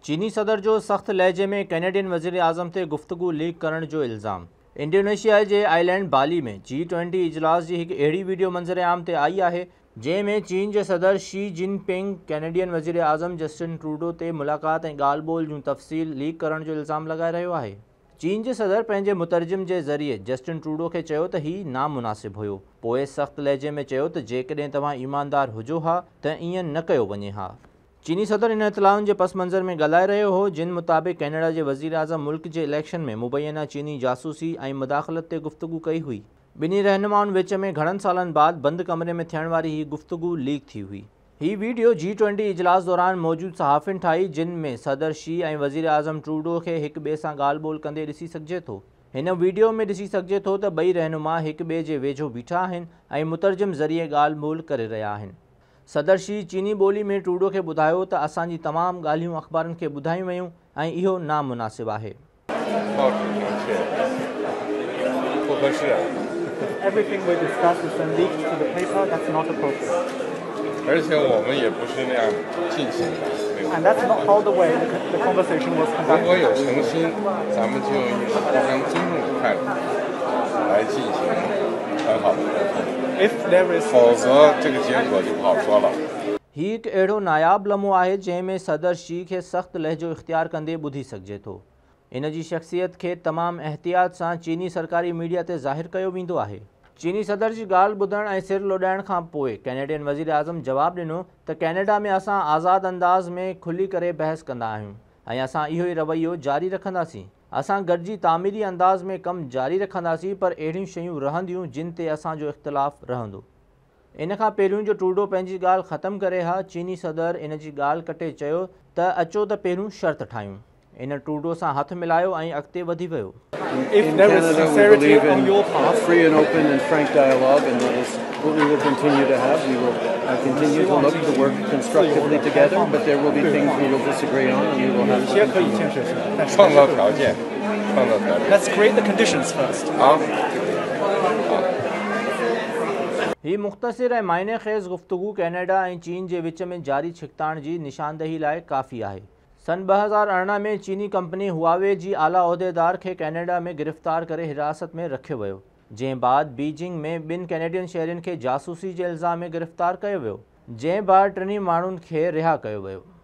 चीनी सदर जो सख्त लहजे में कैनेडियन वज़ीर आज़म ते गुफ्तगू लीक करण जो इल्ज़ाम। इंडोनेशिया जे आइलैंड बाली में G20 इजलास जी एक अहिड़ी वीडियो मंज़र आम ते आई है जंहिंमें चीन जे सदर शी जिनपिंग कैनेडियन वज़ीर आज़म जस्टिन ट्रूडो ते मुलाक़ात ऐं ॻाल्हि ॿोल जूं तफ़सील लीक करण जो इल्ज़ाम लगाए रहियो आहे। चीन जे सदर पंहिंजे मुतरजिम जे ज़रिए जस्टिन ट्रूडो खे चयो त हीउ नामुनासिब हुयो। पोइ सख़्त लहजे में चयो त जेकॾहिं तव्हां ईमानदार हुजो हा त ईअं न कयो वञे हा। चीनी सदर इन इतलाउनि जे पस मंज़र में ॻाल्हाए रहियो हो जिन मुताबिक़ कैनेडा जे वज़ीर आज़म मुल्क जे इलेक्शन में मुबैना चीनी जासूसी ऐं मुदाख़लत ते गुफ्तगू कई हुई। ॿिन्ही रहनुमाउनि विच में घणनि सालनि बाद बंदि कमरे में थियण वारी हीअ गुफ्तगू लीक थी हुई। हीअ वीडियो G20 इजलास दौरान मौजूदु सहाफ़िन ठाही जिन में सदर शी ऐं वज़ीर आज़म ट्रूडो खे हिक ॿिए सां ॻाल्हि ॿोल कंदे ॾिसी सघिजे थो। हिन वीडियो में ॾिसी सघिजे थो त ॿई रहनुमा हिक ॿिए जे वेझो बीठा आहिनि ऐं मुतरजिम ज़रिए ॻाल्हि ॿोल करे रहिया आहिनि। सदर शी चीनी ॿोली में ट्रूडो खे ॿुधायो त असांजी तमामु ॻाल्हियूं अख़बारनि खे ॿुधायूं वयूं ऐं इहो नामुनासिब आहे। Everything we discuss is then leaked to the paper. That's not appropriate. 而且我们也不是那样进行的。 And that's not how the way the conversation was 如 conducted. 果有诚心，咱们就用一个互相尊重的态度来进行很好的沟通。 If there is 否则这个结果就不好说了。 हीउ हिकु अहिड़ो नायाब लम्हो आहे जंहिंमें सदर शी खे सख़्त लहजो इख़्तियार कंदे ॿुधी सघिजे थो। इन जी शख़्सियत खे तमामु एहतियात सां चीनी सरकारी मीडिया ते ज़ाहिर कयो वेंदो आहे। चीनी सदर जी ॻाल्हि ॿुधण ऐं सिर लोॾाइण खां पोइ कैनेडियन वज़ीर आज़म जवाबु ॾिनो त कैनेडा में असां आज़ाद अंदाज़ में खुली करे बहस कंदा आहियूं ऐं असां इहो ई रवैयो जारी रखंदासीं। असां गॾिजी तामीरी अंदाज़ में कमु जारी रखंदासीं पर अहिड़ियूं शयूं रहंदियूं जिन ते असांजो इख़्तिलाफ़ रहंदो। इन खां पहिरियों जो ट्रूडो पंहिंजी ॻाल्हि ख़तमु करे हा चीनी सदर इन जी ॻाल्हि कटे चयो त अचो त पहिरियों शर्त ठाहियूं। इन ट्रूडो सां हथु मिलायो ऐं अॻिते वधी वियो। if there is sincerity on your part, free and open and frank dialogue, and that is what we will continue to have. We will continue to look to work constructively together, but there will be things we will disagree on, and we will have to 皆可以 continue. 建设性。但是创造条件，创造条件。 Let's create the conditions first. 好。 हीअ मुख़्तसिर ऐं मायने ख़ेज़ गुफ्तगू Canada ऐं चीन जे विच में जारी छिकताण जी निशानदही लाइ काफ़ी आहे। सन 2018 में चीनी कंपनी हुआवे जी आला उहिदेदार खे कैनेडा में गिरफ़्तार करे हिरासत में रखियो वियो जंहिं बाद बीजिंग में ॿिनि कैनेडियन शहरियुनि खे जासूसी जे इल्ज़ाम में गिरफ़्तार कयो वियो जंहिं बाद टिनी माण्हुनि खे रिहा कयो वियो।